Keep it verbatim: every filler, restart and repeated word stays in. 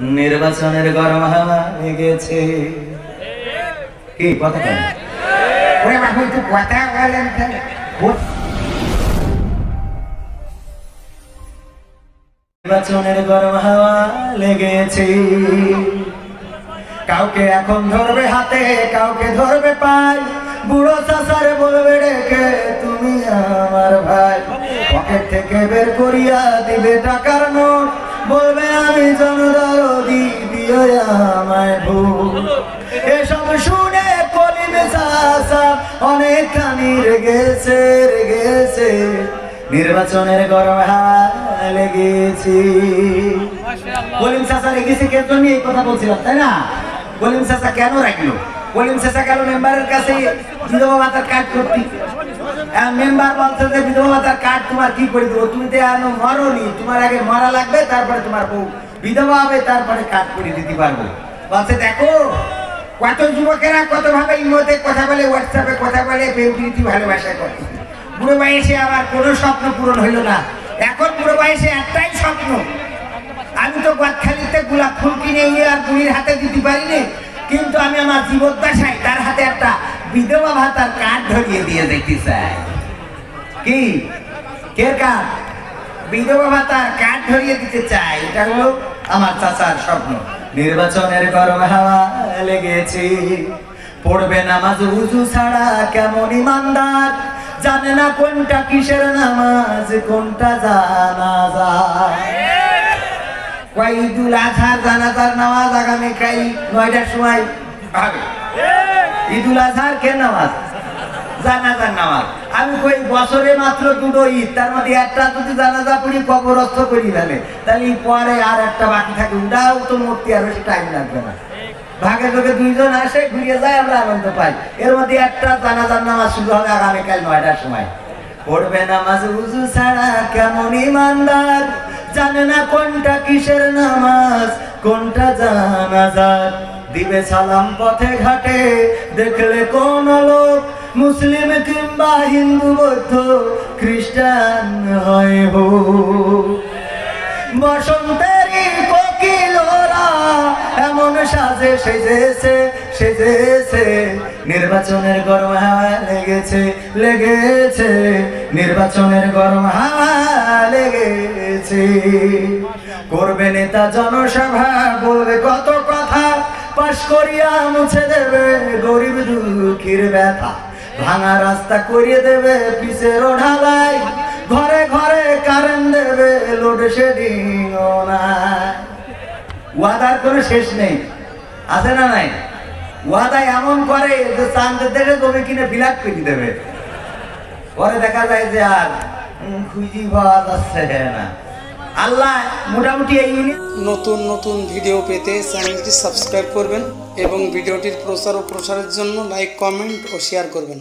নির্বাচনের গরম হাওয়া লেগেছে। কি কথা কেন ওরে বাবু তো কথা বলেন নির্বাচনের গরম হাওয়া লেগেছে। কাউকে এখন ধরবে হাতে, কাউকে ধরবে পাই, বুড়ো চাচারে বলবে ডেকে তুমি আমার ভাই। পকেট থেকে বের করিয়া দিবে টাকার নোট, বলবে আমি জনদরদি দিও আমায় ভুল। এসব শুনে কলিম চাচা অনেকখানি রেগেছে রেগেছে। নির্বাচনের গরম হাওয়া লেগেছে। কলিম চাচা রেগেছে কে জন্য এই কথা বলছিলাম, তাই না? কলিম চাচা কেন রাখলো? কলিম চাচা গেল মেম্বারের কাছে বিধবা ভাতার কার্ড করতে। মেম্বার বলছে যে বিধবা ভাতার কার্ড তোমার কি করে দেবো, তুমি তো এখনো মরনি, তোমার আগে মরা লাগবে, তারপরে তোমার বউ বিধবা হবে, তারপরে কার্ড করে দিতে পারবো। বলছে দেখো কত যুবকেরা কত ভাবে ইমোতে কথা বলে, হোয়াটসঅ্যাপে কথা বলে, প্রেম প্রীতি ভালোবাসা করে। বুড়ো বয়সে আমার কোনো স্বপ্ন পূরণ হইল না। এখন বুড়ো বয়সে একটাই স্বপ্ন, আমি তো গাছখালিতে গোলাপ ফুল কিনে নিয়ে আর বুড়ির হাতে দিতে পারিনি, কিন্তু আমি আমার জীবদ্দশায় তার হাতে একটা বিধবা ভাতার কার্ড ধরিয়ে দিয়ে দেখতে চাই। কি কে কার্ড? বিধবা ভাতার কার্ড ধরিয়ে দিতে চাই। এটা হলো আমার চাচার স্বপ্ন। নির্বাচনের গরম হাওয়া লেগেছে। পড়বে নামাজ উজু ছাড়া কেমন ইমানদার, জানে না কোনটা কিসের নামাজ কোনটা জানাজা। ঈদুল আজহার জানাজার নামাজ আগামীকাল নয়টার সময় হবে। ঈদুল আজহার কে নামাজ? জানাজার নামাজ। আমি কই বছরে মাত্র দুটো ঈদ, তার মধ্যে একটা যদি জানাজা পড়ি কবরস্থ করি ফেলে, তাহলে পরে আর একটা বাকি থাকে, ওটাও তো মূর্তি আর বেশি টাইম লাগবে না। ভাগে ভাগে দুইজন আসে ঘুরিয়ে যায়, আমরা আনন্দ পাই। এর মধ্যে একটা জানাজার নামাজ শুরু হবে আগামীকাল নয়টার সময়। পড়বে নামাজ উজু ছাড়া কেমন ইমানদার, জানে না কোনটা কিসের নামাজ কোনটা জানাজা। দিবে সালাম পথে ঘাটে, দেখলে কোন লোক মুসলিম কিংবা হিন্দু বৌদ্ধ খ্রিস্টান হয় হো। বসন্তেরই কোকিলরা এমন সাজে সেজেছে সেজেছে। নির্বাচনের গরম হাওয়া লেগেছে লেগেছে। নির্বাচনের গরম হাওয়া লেগেছে। করবে নেতা জনসভা, বলবে কত কথা, পাশ করিয়া মুছে দেবে গরিব দুঃখীর ব্যথা। ভাঙা রাস্তা করিয়ে দেবে পিছের ঢালাই, ঘরে ঘরে কারেন্ট দেবে লোডশেডিং নাই। ওয়াদার কোনো শেষ নেই, আছে না নাই? ওয়াদা এমন করে যে চাঁদের দেশে জমি কিনে বিলাট করে দেবে, পরে দেখা যায় যে আর খুঁজি পাওয়া যাচ্ছে না। আল্লাহ মোটামুটি এই নতুন নতুন ভিডিও পেতে চ্যানেলটি সাবস্ক্রাইব করবেন এবং ভিডিওটির প্রচার ও প্রসারের জন্য লাইক, কমেন্ট ও শেয়ার করবেন।